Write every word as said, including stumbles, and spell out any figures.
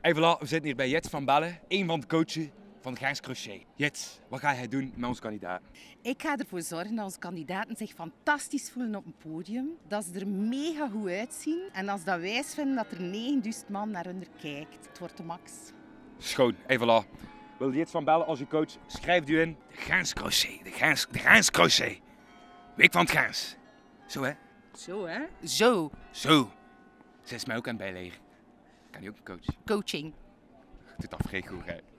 Hey voilà, we zitten hier bij Jets van Bellen, een van de coaches van Gens Crochet. Jets, wat ga jij doen met onze kandidaat? Ik ga ervoor zorgen dat onze kandidaten zich fantastisch voelen op een podium. Dat ze er mega goed uitzien. En als dat wijs vinden dat er negenduizend man naar hun kijkt. Het wordt de max. Schoon, hey voilà. Wil Jets van Bellen als je coach? Schrijf u in. De Gens Crochet, de Gens, de Gens Crochet. Week van het Gens. Zo hè? Zo hè? Zo. Zo. Zij is mij ook aan het bijleren. Kan je ook een coach? Coaching. Doet dat vrij goed hè?